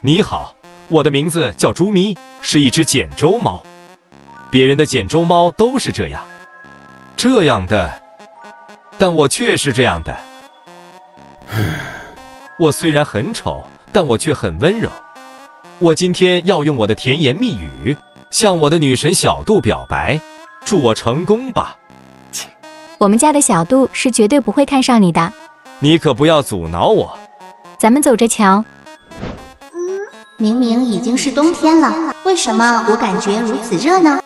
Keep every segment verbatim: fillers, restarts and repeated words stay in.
你好，我的名字叫朱咪，是一只简州猫。别人的简州猫都是这样，这样的，但我却是这样的。我虽然很丑，但我却很温柔。我今天要用我的甜言蜜语向我的女神小杜表白，祝我成功吧。 我们家的小杜是绝对不会看上你的。 你可不要阻挠我。 咱们走着瞧。 明明已经是冬天了，为什么我感觉如此热呢？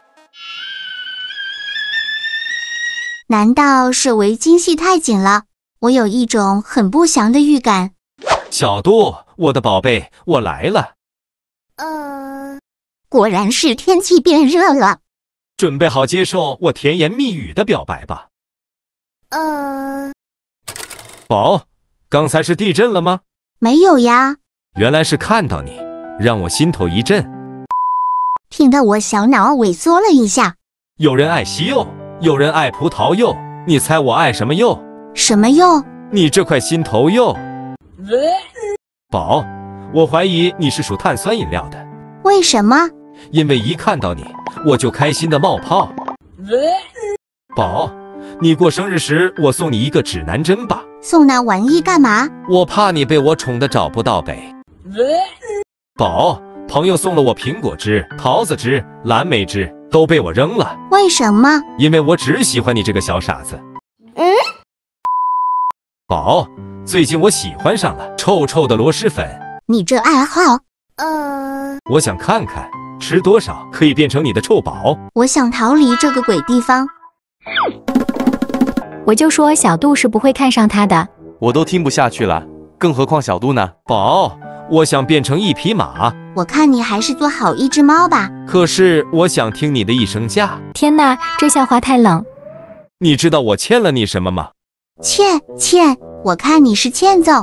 难道是围巾系太紧了？我有一种很不祥的预感。 小杜，我的宝贝，我来了。 呃，果然是天气变热了。 准备好接受我甜言蜜语的表白吧。 呃， 宝，刚才是地震了吗？ 没有呀。 原来是看到你，让我心头一震。 听得我小脑萎缩了一下。 有人爱西柚，有人爱葡萄柚，你猜我爱什么柚？ 什么柚？ 你这块心头柚。宝，我怀疑你是属碳酸饮料的。 为什么？ 因为一看到你，我就开心的冒泡。宝，你过生日时，我送你一个指南针吧。 送那玩意干嘛？ 我怕你被我宠得找不到北。宝，朋友送了我苹果汁、桃子汁、蓝莓汁，都被我扔了。 为什么？ 因为我只喜欢你这个小傻子。 嗯。 宝，最近我喜欢上了臭臭的螺蛳粉。 你这爱好……呃…… 我想看看吃多少可以变成你的臭宝。 我想逃离这个鬼地方。 我就说小杜是不会看上他的。 我都听不下去了，更何况小杜呢？ 宝，我想变成一匹马。 我看你还是做好一只猫吧。 可是我想听你的一声假。 天哪，这笑话太冷。 你知道我欠了你什么吗？ 欠欠，我看你是欠揍。